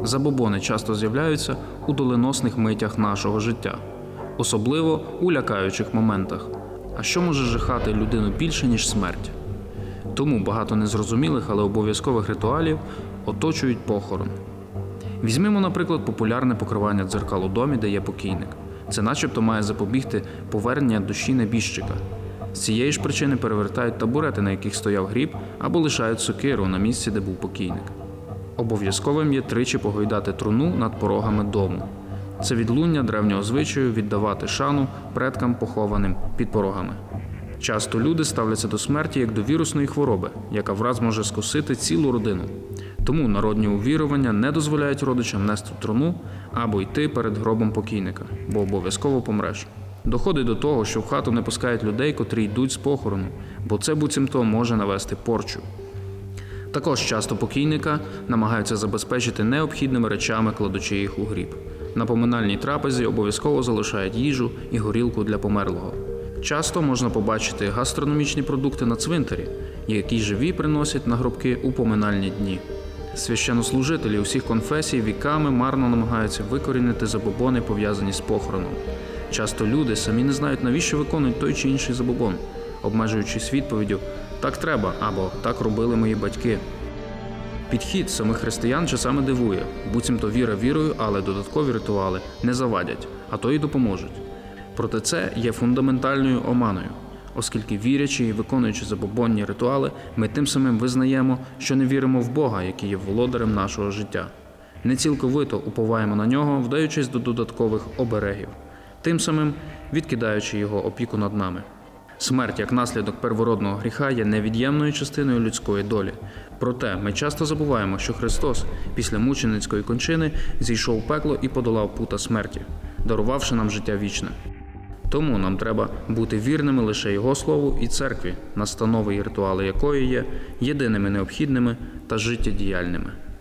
Забобони часто з'являються у доленосних митях нашого життя, особливо у лякаючих моментах. А що може жахати людину більше, ніж смерть? Тому багато незрозумілих, але обов'язкових ритуалів оточують похорон. Візьмемо, наприклад, популярне покривання дзеркал у домі, де є покійник. Це начебто має запобігти повернення душі небіжчика. З цієї ж причини перевертають табурети, на яких стояв гріб, або лишають сокиру на місці, де був покійник. Обов'язковим є тричі погойдати труну над порогами дому. Це відлуння древнього звичаю віддавати шану предкам, похованим під порогами. Часто люди ставляться до смерті як до вірусної хвороби, яка враз може скосити цілу родину. Тому народні увірування не дозволяють родичам нести труну або йти перед гробом покійника, бо обов'язково помреш. Доходить до того, що в хату не пускають людей, котрі йдуть з похорону, бо це буцімто може навести порчу. Також часто покійника намагаються забезпечити необхідними речами, кладучи їх у гріб. На поминальній трапезі обов'язково залишають їжу і горілку для померлого. Часто можна побачити гастрономічні продукти на цвинтарі, які живі приносять на гробки у поминальні дні. Священнослужителі усіх конфесій віками марно намагаються викорінити забобони, пов'язані з похороном. Часто люди самі не знають, навіщо виконують той чи інший забобон, обмежуючись відповіддю «так треба» або «так робили мої батьки». Підхід самих християн часами дивує, буцімто віра вірою, але додаткові ритуали не завадять, а то й допоможуть. Проте це є фундаментальною оманою, оскільки вірячи і виконуючи забобонні ритуали, ми тим самим визнаємо, що не віримо в Бога, який є володарем нашого життя. Не цілковито уповаємо на нього, вдаючись до додаткових оберегів, тим самим відкидаючи його опіку над нами. Смерть як наслідок первородного гріха є невід'ємною частиною людської долі. Проте ми часто забуваємо, що Христос після мученицької кончини зійшов в пекло і подолав пута смерті, дарувавши нам життя вічне. Тому нам треба бути вірними лише Його Слову і Церкві, настанови і ритуали якої є єдиними необхідними та життєдіяльними.